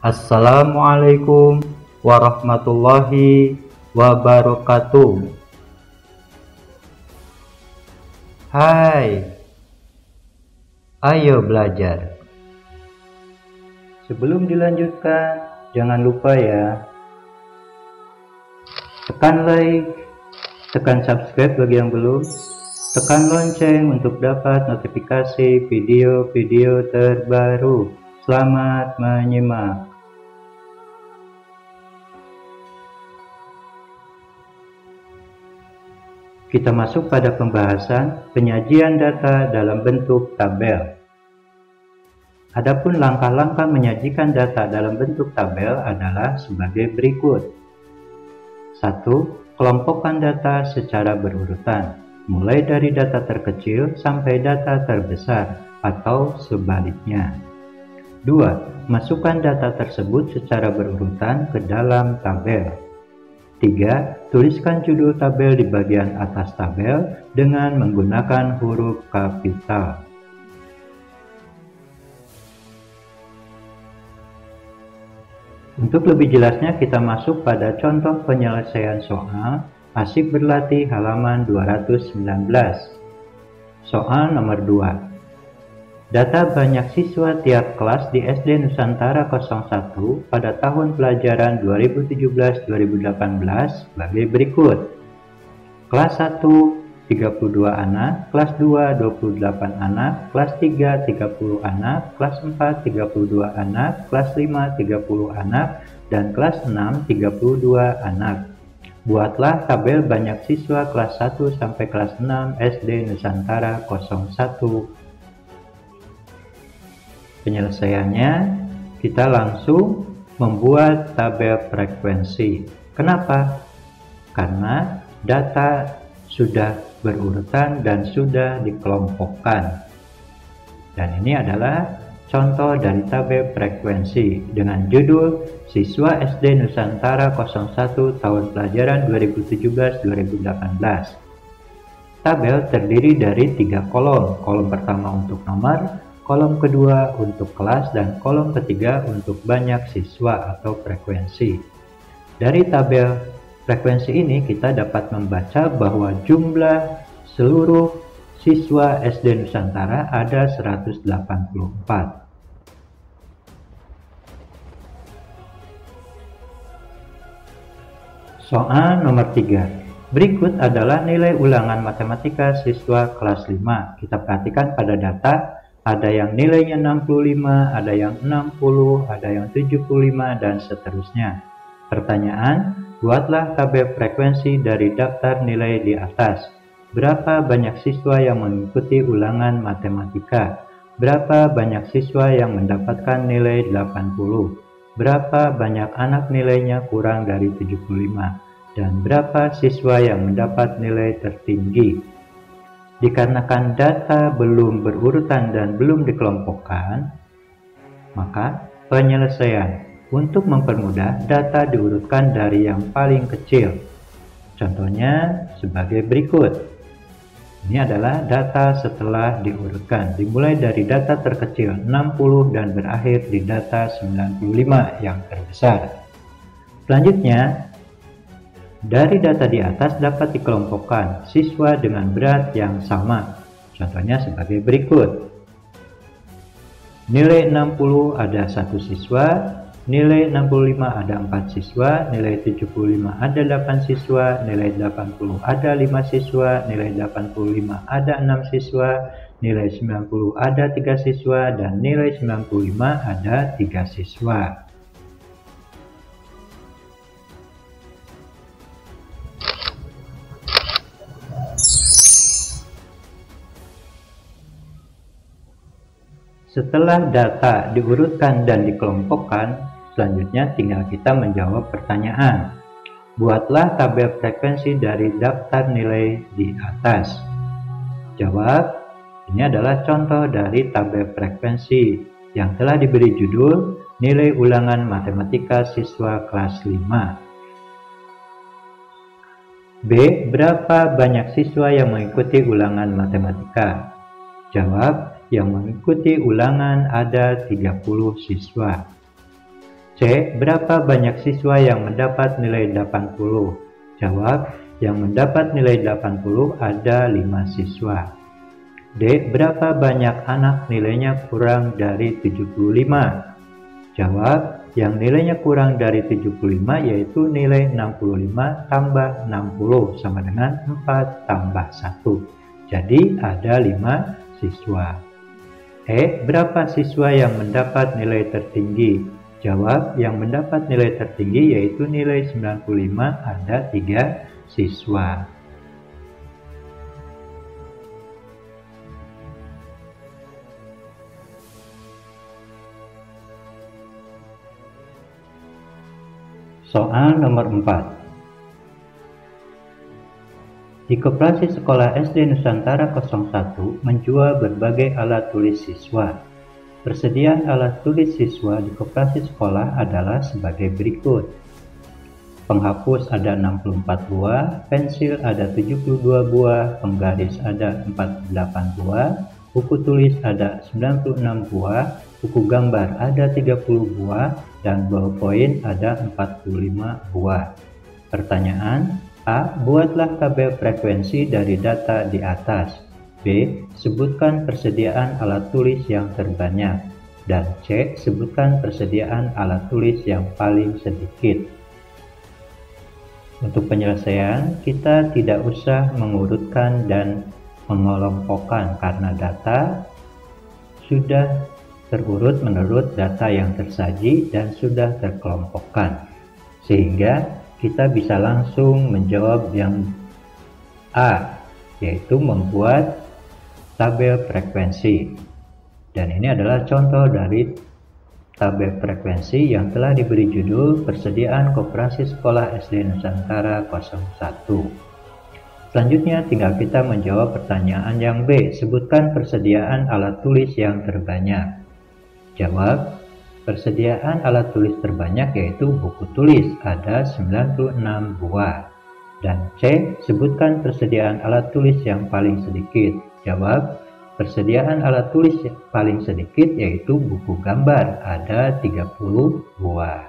Assalamualaikum warahmatullahi wabarakatuh. Hai, ayo belajar. Sebelum dilanjutkan, jangan lupa ya, tekan like, tekan subscribe bagi yang belum, tekan lonceng untuk dapat notifikasi video-video terbaru. Selamat menyimak. Kita masuk pada pembahasan penyajian data dalam bentuk tabel. Adapun langkah-langkah menyajikan data dalam bentuk tabel adalah sebagai berikut. 1. Kelompokkan data secara berurutan, mulai dari data terkecil sampai data terbesar atau sebaliknya. 2. Masukkan data tersebut secara berurutan ke dalam tabel. 3. Tuliskan judul tabel di bagian atas tabel dengan menggunakan huruf kapital. Untuk lebih jelasnya kita masuk pada contoh penyelesaian soal Asyik Berlatih halaman 219. Soal nomor 2. Data banyak siswa tiap kelas di SD Nusantara 01 pada tahun pelajaran 2017-2018 sebagai berikut. Kelas 1 32 anak, kelas 2 28 anak, kelas 3 30 anak, kelas 4 32 anak, kelas 5 30 anak, dan kelas 6 32 anak. Buatlah tabel banyak siswa kelas 1 sampai kelas 6 SD Nusantara 01. Penyelesaiannya, kita langsung membuat tabel frekuensi. Kenapa? Karena data sudah berurutan dan sudah dikelompokkan. Dan ini adalah contoh dari tabel frekuensi dengan judul Siswa SD Nusantara 01 tahun pelajaran 2017-2018. Tabel terdiri dari 3 kolom. Kolom pertama untuk nomor, kolom kedua untuk kelas, dan kolom ketiga untuk banyak siswa atau frekuensi. Dari tabel frekuensi ini kita dapat membaca bahwa jumlah seluruh siswa SD Nusantara ada 184. Soal nomor 3. Berikut adalah nilai ulangan matematika siswa kelas 5. Kita perhatikan pada data, ada yang nilainya 65, ada yang 60, ada yang 75, dan seterusnya. Pertanyaan, buatlah tabel frekuensi dari daftar nilai di atas. Berapa banyak siswa yang mengikuti ulangan matematika? Berapa banyak siswa yang mendapatkan nilai 80? Berapa banyak anak nilainya kurang dari 75? Dan berapa siswa yang mendapat nilai tertinggi? Dikarenakan data belum berurutan dan belum dikelompokkan, maka penyelesaian untuk mempermudah data diurutkan dari yang paling kecil. Contohnya sebagai berikut. Ini adalah data setelah diurutkan, dimulai dari data terkecil 60 dan berakhir di data 95 yang terbesar. Selanjutnya, dari data di atas dapat dikelompokkan siswa dengan berat yang sama. Contohnya sebagai berikut. Nilai 60 ada 1 siswa, nilai 65 ada 4 siswa, nilai 75 ada 8 siswa, nilai 80 ada 5 siswa, nilai 85 ada 6 siswa, nilai 90 ada 3 siswa, dan nilai 95 ada 3 siswa. Setelah data diurutkan dan dikelompokkan, selanjutnya tinggal kita menjawab pertanyaan. Buatlah tabel frekuensi dari daftar nilai di atas. Jawab, ini adalah contoh dari tabel frekuensi yang telah diberi judul Nilai Ulangan Matematika Siswa Kelas 5. B. Berapa banyak siswa yang mengikuti ulangan matematika? Jawab, yang mengikuti ulangan ada 30 siswa. C. Berapa banyak siswa yang mendapat nilai 80? Jawab, yang mendapat nilai 80 ada 5 siswa. D. Berapa banyak anak nilainya kurang dari 75? Jawab, yang nilainya kurang dari 75 yaitu nilai 65 tambah 60 sama dengan 4 tambah 1. Jadi ada 5 siswa. E. Berapa siswa yang mendapat nilai tertinggi? Jawab, yang mendapat nilai tertinggi yaitu nilai 95 ada 3 siswa. Soal nomor 4. Di Koperasi Sekolah SD Nusantara 01 menjual berbagai alat tulis siswa. Persediaan alat tulis siswa di koperasi sekolah adalah sebagai berikut. Penghapus ada 64 buah, pensil ada 72 buah, penggaris ada 48 buah, buku tulis ada 96 buah, buku gambar ada 30 buah, dan ballpoint ada 45 buah. Pertanyaan: A. Buatlah tabel frekuensi dari data di atas. B. Sebutkan persediaan alat tulis yang terbanyak. Dan C. Sebutkan persediaan alat tulis yang paling sedikit. Untuk penyelesaian, kita tidak usah mengurutkan dan mengelompokkan karena data sudah terurut menurut data yang tersaji dan sudah terkelompokkan, sehingga kita bisa langsung menjawab yang A, yaitu membuat tabel frekuensi. Dan ini adalah contoh dari tabel frekuensi yang telah diberi judul Persediaan Koperasi Sekolah SD Nusantara 01. Selanjutnya tinggal kita menjawab pertanyaan yang B, sebutkan persediaan alat tulis yang terbanyak. Jawab, persediaan alat tulis terbanyak yaitu buku tulis ada 96 buah. Dan C, sebutkan persediaan alat tulis yang paling sedikit. Jawab, persediaan alat tulis yang paling sedikit yaitu buku gambar ada 30 buah.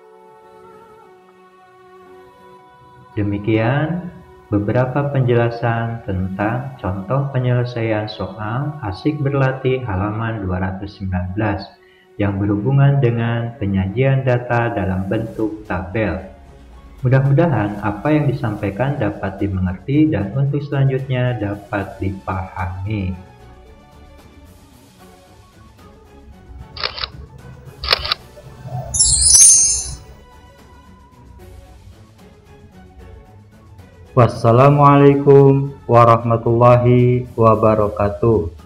Demikian beberapa penjelasan tentang contoh penyelesaian soal Asik Berlatih halaman 219 yang berhubungan dengan penyajian data dalam bentuk tabel. Mudah-mudahan apa yang disampaikan dapat dimengerti dan untuk selanjutnya dapat dipahami. Wassalamualaikum warahmatullahi wabarakatuh.